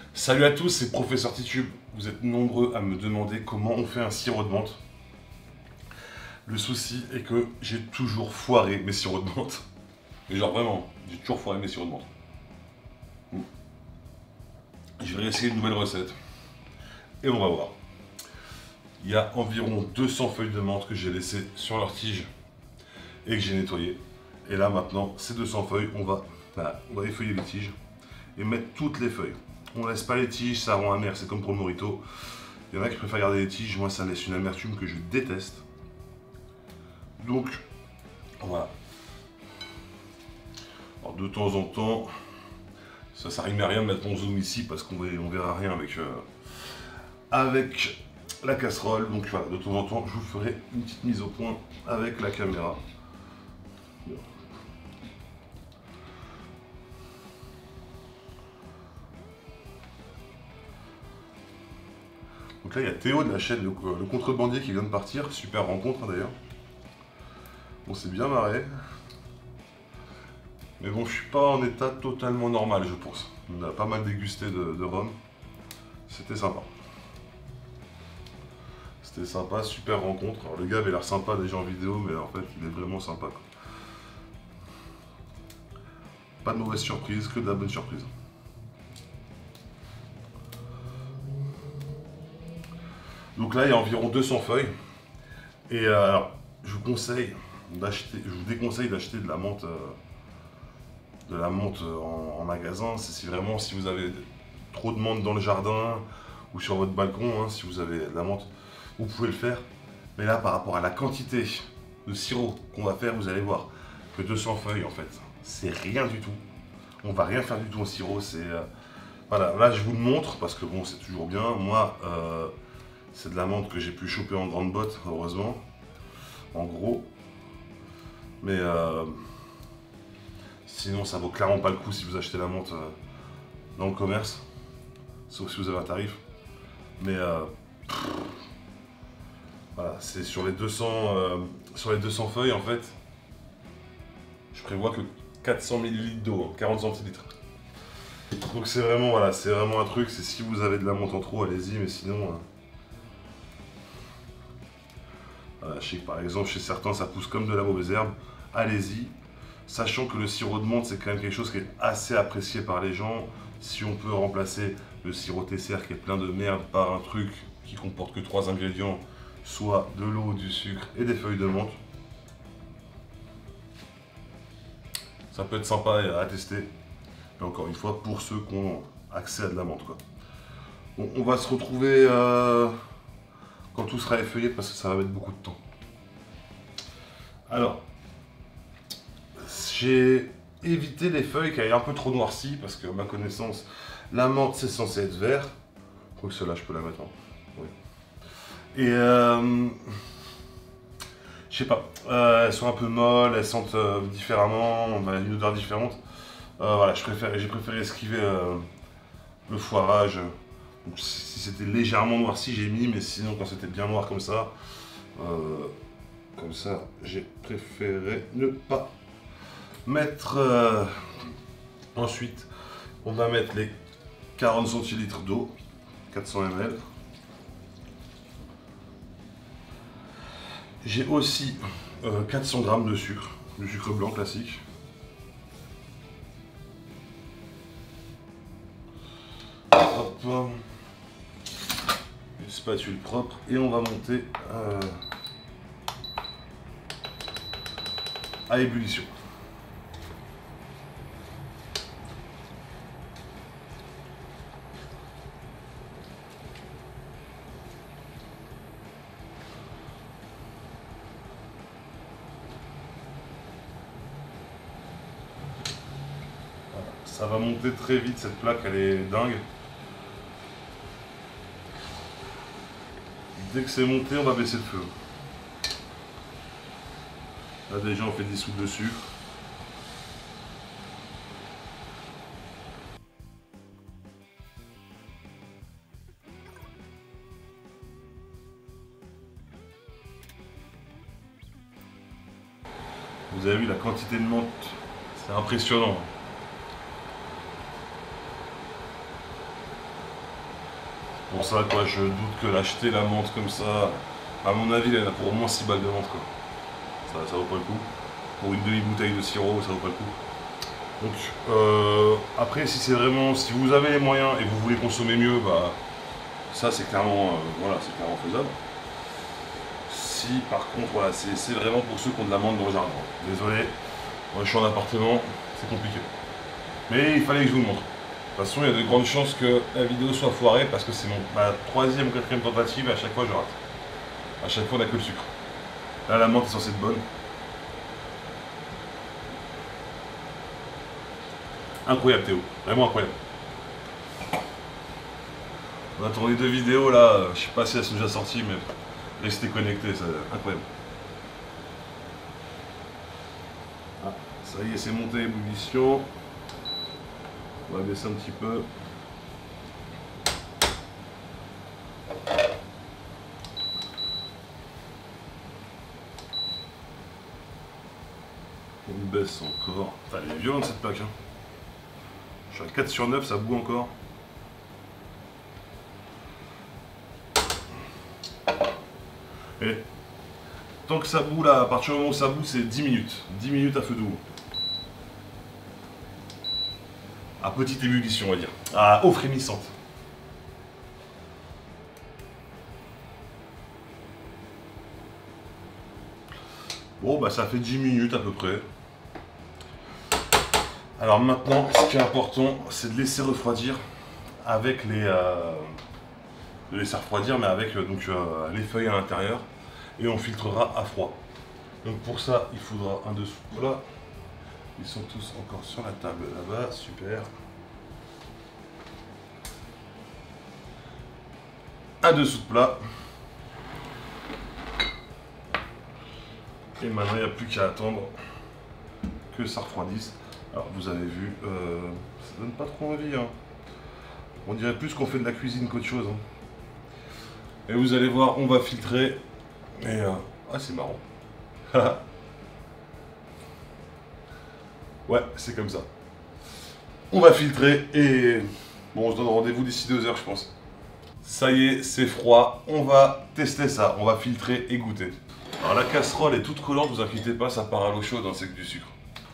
Salut à tous, c'est Professeur Titube. Vous êtes nombreux à me demander comment on fait un sirop de menthe. Le souci est que j'ai toujours foiré mes sirops de menthe. Mais genre vraiment, j'ai toujours foiré mes sirops de menthe. Je vais essayer une nouvelle recette. Et on va voir. Il y a environ 200 feuilles de menthe que j'ai laissées sur leur tige et que j'ai nettoyées. Et là maintenant, ces 200 feuilles, on va effeuiller les tiges et mettre toutes les feuilles. On laisse pas les tiges, ça rend amer, c'est comme pour le mojito. Il y en a qui préfèrent garder les tiges, moi ça laisse une amertume que je déteste. Donc, voilà. Alors de temps en temps, ça sert à rien de mettre mon zoom ici parce qu'on verra rien avec la casserole. Donc voilà, de temps en temps, je vous ferai une petite mise au point avec la caméra. Donc là, il y a Théo de la chaîne Le Contrebandier qui vient de partir. Super rencontre d'ailleurs. On s'est bien marré. Mais bon, je suis pas en état totalement normal, je pense. On a pas mal dégusté de rhum. C'était sympa. C'était sympa, super rencontre. Alors, le gars avait l'air sympa déjà en vidéo, mais en fait, il est vraiment sympa, quoi. Pas de mauvaise surprise, que de la bonne surprise. Donc là, il y a environ 200 feuilles. Et alors, je vous déconseille d'acheter de la menthe, en magasin. C'est si vous avez trop de menthe dans le jardin ou sur votre balcon, hein, si vous avez de la menthe, vous pouvez le faire. Mais là, par rapport à la quantité de sirop qu'on va faire, vous allez voir que 200 feuilles, en fait, c'est rien du tout. On va rien faire du tout en sirop. Voilà, là, je vous le montre parce que bon, c'est toujours bien. Moi, c'est de la menthe que j'ai pu choper en grande botte, heureusement. En gros. Mais sinon, ça vaut clairement pas le coup si vous achetez la menthe dans le commerce. Sauf si vous avez un tarif. Mais voilà, c'est sur les 200 feuilles, en fait, je prévois que 400 ml d'eau, 40 centilitres. Donc c'est vraiment, voilà, c'est vraiment un truc, c'est si vous avez de la menthe en trop, allez-y, mais sinon... je sais que par exemple, chez certains, ça pousse comme de la mauvaise herbe, allez-y. Sachant que le sirop de menthe, c'est quand même quelque chose qui est assez apprécié par les gens. Si on peut remplacer le sirop TCR qui est plein de merde par un truc qui comporte que 3 ingrédients, soit de l'eau, du sucre et des feuilles de menthe, ça peut être sympa à tester. Et encore une fois, pour ceux qui ont accès à de la menthe, quoi. Bon, on va se retrouver quand tout sera effeuillé parce que ça va mettre beaucoup de temps. Alors, j'ai évité les feuilles qui avaient un peu trop noircies parce que, à ma connaissance, la menthe c'est censé être vert. Je crois que celle-là je peux la mettre. Oui. Et je sais pas, elles sont un peu molles, elles sentent différemment, on a une odeur différente. Voilà, j'ai préféré esquiver le foirage. Donc, si c'était légèrement noirci, j'ai mis, mais sinon quand c'était bien noir comme ça, j'ai préféré ne pas mettre. Ensuite, on va mettre les 40 centilitres d'eau, 400 ml. J'ai aussi 400 g de sucre, du sucre blanc classique. Hop, une spatule propre et on va monter à ébullition. Ça va monter très vite, cette plaque, elle est dingue. Dès que c'est monté, on va baisser le feu. Là déjà, on fait dissoudre le sucre. Vous avez vu la quantité de menthe, c'est impressionnant. Pour ça, quoi, je doute que l'acheter la menthe comme ça, à mon avis, elle en a pour au moins 6 balles de menthe, quoi. Ça vaut pas le coup. Pour une demi-bouteille de sirop, ça vaut pas le coup. Donc, après, si c'est vraiment, si vous avez les moyens et vous voulez consommer mieux, bah, ça c'est clairement, voilà, c'est clairement faisable. Si par contre, voilà, c'est vraiment pour ceux qui ont de la menthe dans le jardin. Désolé, moi je suis en appartement, c'est compliqué. Mais il fallait que je vous le montre. De toute façon, il y a de grandes chances que la vidéo soit foirée parce que c'est ma troisième ou quatrième tentative et à chaque fois je rate. À chaque fois on n'a que le sucre. Là la menthe est censée être bonne. Incroyable Théo, vraiment incroyable. On a tourné 2 vidéos là, je sais pas si elles sont déjà sorties mais restez connectés, c'est incroyable. Ah, ça y est, c'est monté ébullition. On va baisser un petit peu. On baisse encore. Putain, elle est violente cette plaque. Hein. Je suis à 4 sur 9, ça boue encore. Et tant que ça boue là, à partir du moment où ça boue, c'est 10 minutes. 10 minutes à feu doux. À petite ébullition, on va dire. À eau frémissante. Bon, bah ça fait 10 minutes à peu près. Alors maintenant, ce qui est important, c'est de laisser refroidir avec les... de laisser refroidir, mais avec les feuilles à l'intérieur. Et on filtrera à froid. Donc pour ça, il faudra un dessous de plat. Ils sont tous encore sur la table là-bas, super. Un dessous de plat. Et maintenant, il n'y a plus qu'à attendre que ça refroidisse. Alors, vous avez vu, ça donne pas trop envie. Hein. On dirait plus qu'on fait de la cuisine qu'autre chose. Hein. Et vous allez voir, on va filtrer. Et ah, c'est marrant. Ouais, c'est comme ça. On va filtrer et bon, on se donne rendez-vous d'ici 2 heures, je pense. Ça y est, c'est froid. On va tester ça. On va filtrer et goûter. Alors la casserole est toute collante, vous inquiétez pas, ça part à l'eau chaude, hein, c'est que du sucre.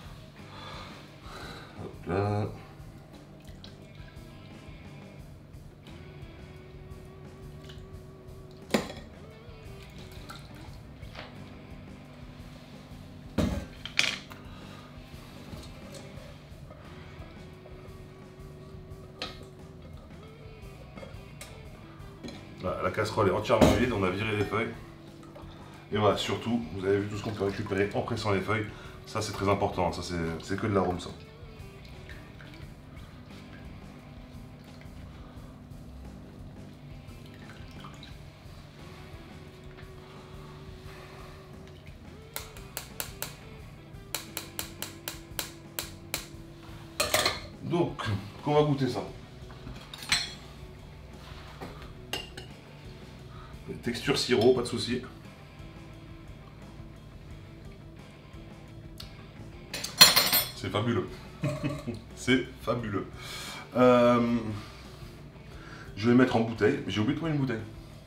Hop là. Voilà, la casserole est entièrement vide, on a viré les feuilles. Et voilà, surtout, vous avez vu tout ce qu'on peut récupérer en pressant les feuilles. Ça c'est très important, ça c'est que de l'arôme ça. Donc, on va goûter ça. Texture sirop, pas de souci. C'est fabuleux. C'est fabuleux. Je vais mettre en bouteille. J'ai oublié de trouver une bouteille.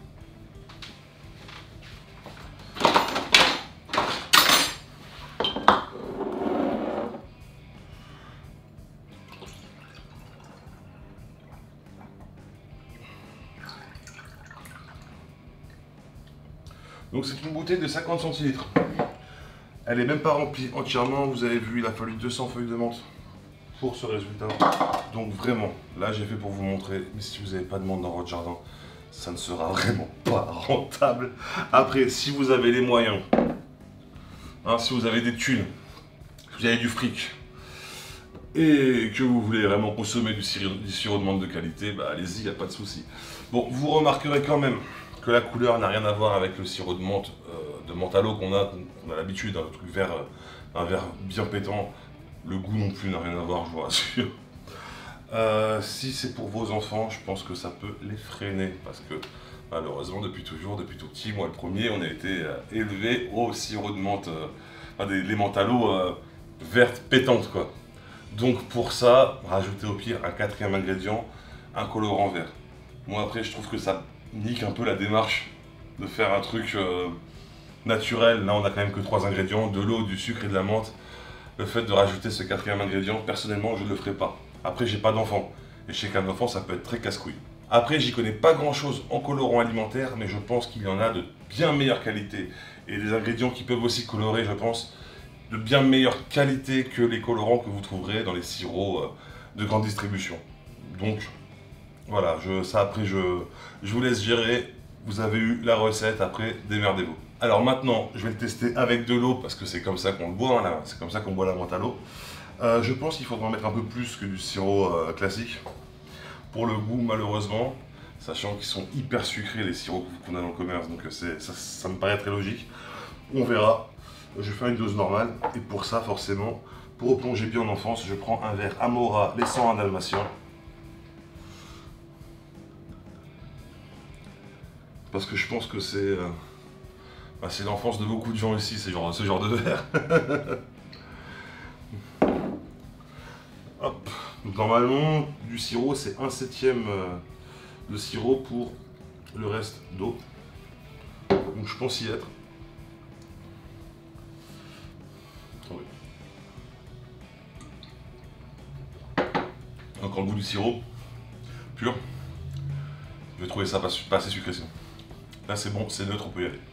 Donc c'est une bouteille de 50 centilitres. Elle est même pas remplie entièrement, vous avez vu, il a fallu 200 feuilles de menthe pour ce résultat. Donc vraiment, là j'ai fait pour vous montrer, mais si vous n'avez pas de menthe dans votre jardin, ça ne sera vraiment pas rentable. Après, si vous avez les moyens, hein, si vous avez des thunes, si vous avez du fric, et que vous voulez vraiment consommer du sirop de menthe de qualité, bah allez-y, il n'y a pas de souci. Bon, vous remarquerez quand même que la couleur n'a rien à voir avec le sirop de menthe à l'eau qu'on a l'habitude, hein, le truc vert, un vert bien pétant. Le goût non plus n'a rien à voir, je vous rassure. Si c'est pour vos enfants, je pense que ça peut les freiner, parce que malheureusement, depuis toujours, depuis tout petit, moi le premier, on a été élevé au sirop de menthe, les menthes à l'eau vertes pétantes, quoi. Donc pour ça, rajoutez au pire un 4e ingrédient, un colorant vert. Moi après je trouve que ça nique un peu la démarche de faire un truc naturel. Là on a quand même que 3 ingrédients, de l'eau, du sucre et de la menthe. Le fait de rajouter ce 4e ingrédient, personnellement je ne le ferai pas. Après j'ai pas d'enfant, et je sais qu'un enfant ça peut être très casse-couille. Après j'y connais pas grand chose en colorant alimentaire, mais je pense qu'il y en a de bien meilleure qualité. Et des ingrédients qui peuvent aussi colorer, je pense, de bien meilleure qualité que les colorants que vous trouverez dans les sirops de grande distribution. Donc voilà, ça après je vous laisse gérer. Vous avez eu la recette, après démerdez-vous. Alors maintenant, je vais le tester avec de l'eau parce que c'est comme ça qu'on le boit, hein, c'est comme ça qu'on boit la menthe à l'eau. Je pense qu'il faudra en mettre un peu plus que du sirop classique. Pour le goût, malheureusement, sachant qu'ils sont hyper sucrés les sirops qu'on a dans le commerce, donc ça me paraît très logique. On verra. Je vais faire une dose normale et pour ça, forcément, pour replonger bien en enfance, je prends un verre Amora, les 101 Dalmatiens. Parce que je pense que c'est l'enfance de beaucoup de gens ici, ce genre de verre. Hop. Donc normalement, du sirop, c'est 1/7 de sirop pour le reste d'eau. Donc je pense y être. Attendez. Encore le goût du sirop, pur. Je vais trouver ça pas assez sucré sinon. Là c'est bon, c'est neutre, on peut y aller.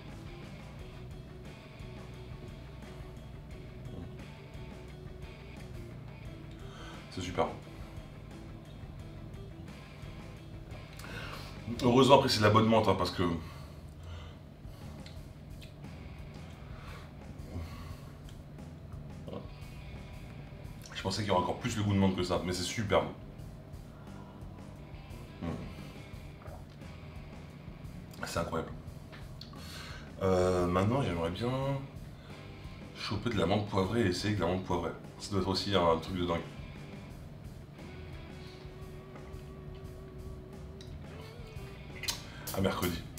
C'est super. Heureusement après c'est de la bonne menthe, hein, parce que je pensais qu'il y aurait encore plus le goût de menthe que ça, mais c'est super bon. C'est incroyable. Maintenant j'aimerais bien choper de la menthe poivrée et essayer de la menthe poivrée. Ça doit être aussi un truc de dingue. À mercredi.